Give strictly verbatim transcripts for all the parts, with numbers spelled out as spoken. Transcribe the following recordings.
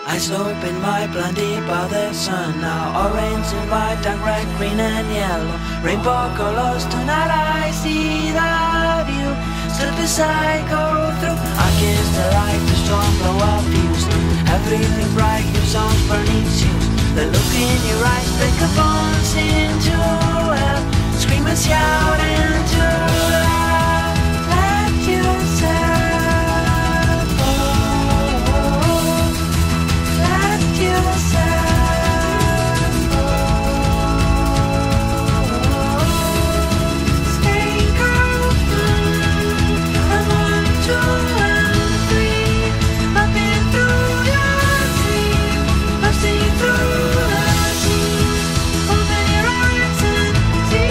Eyes open wide, blinded by the sun. Now orange and white, dark red, green and yellow. Rainbow colors, tonight I see the view. Slip aside, go through. I kiss the light, the storm blow up views. Everything bright, your songs burning shoes. The look in your eyes, break a bones into hell. Scream and shout into love. Let yourself go. Let yourself go. Stay calm. I'm on two and three. I've been through your sleep. I've seen through the seas. Open your eyes and see.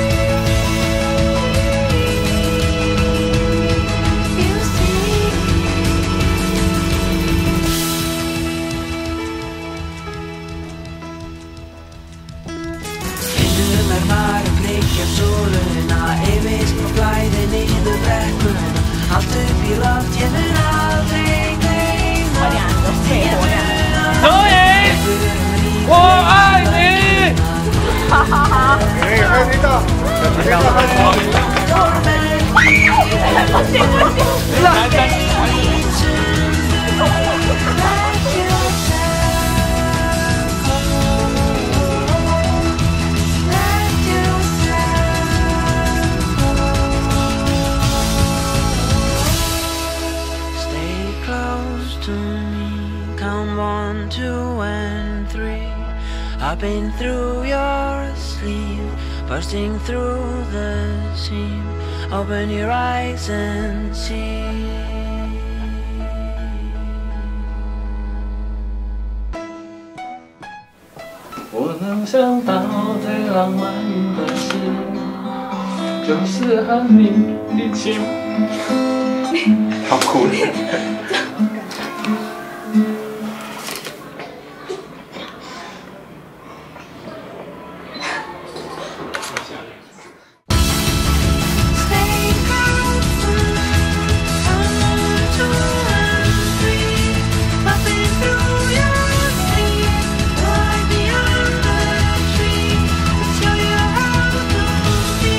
You see. Finnur mær blikkar sólina, evigt på glæði niður brekkuna. Allt upp í loft, ég mun aldrei gleyma. 所以，我爱你。 哎，还有听到？听到还有。 Stay close to me, count one, two, and three. I've been through your sleep, bursting through the seam. Open your eyes and see. 我能想到最浪漫的事，就是和你一起。 好酷的。 Stay close, count one, two, and three. I've been through your sleep, right beyond the tree. Show you how to be.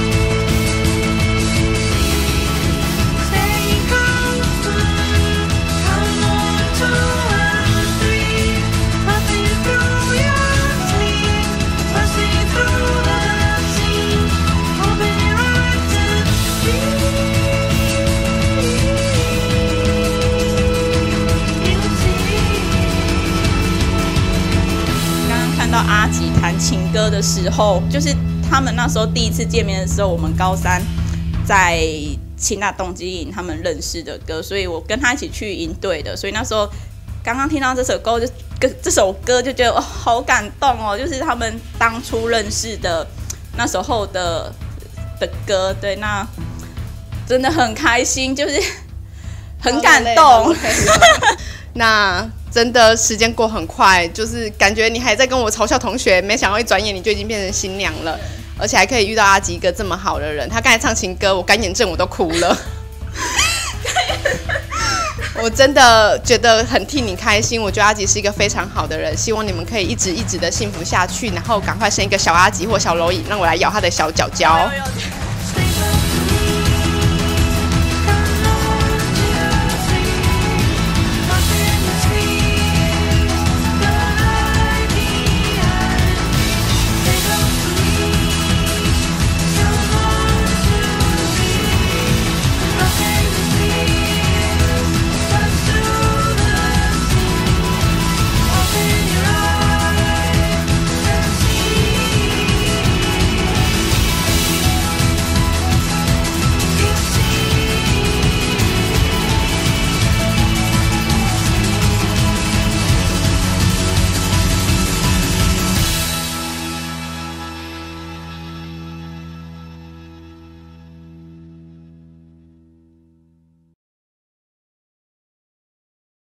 Stay close, count one, two, and three. I've been through your sleep, bursting through the seam. Open your eyes and see. You see. 刚刚看到阿吉弹情歌的时候，就是他们那时候第一次见面的时候，我们高三在清大动机营他们认识的歌，所以我跟他一起去营队的，所以那时候刚刚听到这首歌就跟这首歌就觉得、哦、好感动哦，就是他们当初认识的那时候的的歌，对，那真的很开心，就是很感动。 那真的时间过很快，就是感觉你还在跟我嘲笑同学，没想到一转眼你就已经变成新娘了，而且还可以遇到阿吉一个这么好的人。他刚才唱情歌，我干眼症我都哭了。我真的觉得很替你开心，我觉得阿吉是一个非常好的人，希望你们可以一直一直的幸福下去，然后赶快生一个小阿吉或小蝼蚁，让我来咬他的小脚脚。